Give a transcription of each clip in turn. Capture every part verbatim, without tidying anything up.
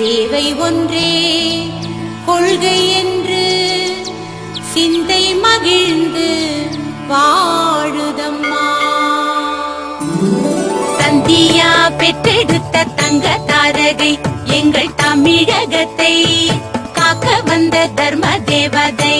சேவை ஒன்றே கொள்கை என்று சிந்தை மகிழ்ந்து வாழுதம்மா. சந்தியா பெற்றெடுத்த தங்க தாரகை எங்கள் தமிழகத்தை காக்க வந்த தர்ம தேவதை.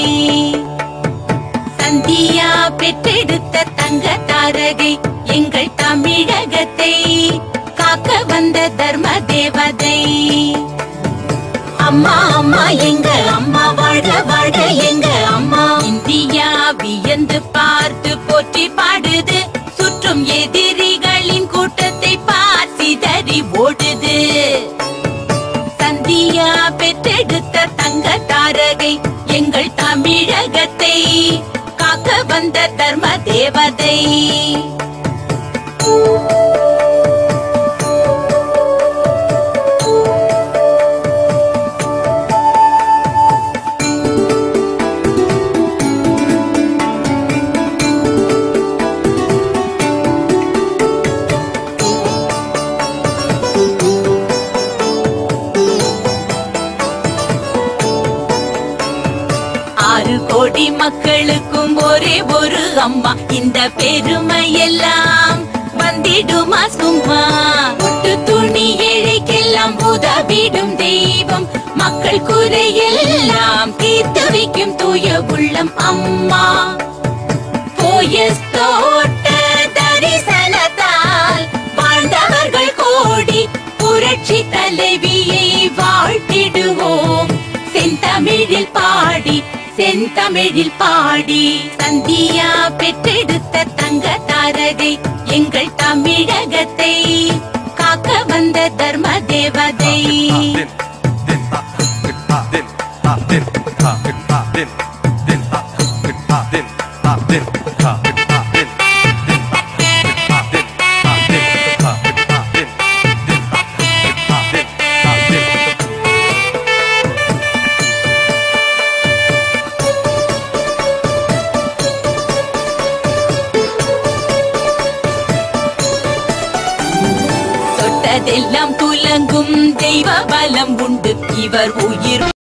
சந்தியா பெற்றெடுத்த தங்க தாரகை எங்கள் தமிழகத்தை காக்க வந்த தர்ம தேவதை. அம்மா அம்மா எங்க அம்மா வாழ வாழ எங்க அம்மா. இந்தியா வியந்து பார்த்து போற்றி பாடுது, சுற்றும் எதிரிகளின் கூட்டத்தை பார்த்திதறி ஓடுது. சந்தியா பெற்றெடுத்த தங்க தாரகை எங்கள் தமிழகத்தை காக்க வந்த தர்ம தேவதை. ஆறு கோடி மக்களுக்கும் ஒரே ஒரு அம்மா, இந்த பெருமை எல்லாம் வந்திடுமா சும்மா. ஒட்டு துணி ஏழைக்கெல்லாம் உதவிடும் தெய்வம், மக்கள் குறையெல்லாம் தீர்த்து வைக்கும் தூய உள்ளம் அம்மா. போயஸ் தோட்ட தரிசனத்தால் வாழ்ந்தவர்கள் கோடி, புரட்சி தலைவியை வாழ்த்திடுவோம் செந்தமிழில் பாடி செந்தமிழில் பாடி. சந்தியா பெற்றெடுத்த தங்க தாரகை எங்கள் தமிழகத்தை காக்க வந்த தர்ம தேவதை. தொட்டதெல்லாம் துலங்கும் தெய்வ பலம் உண்டு, இவர் உயிர்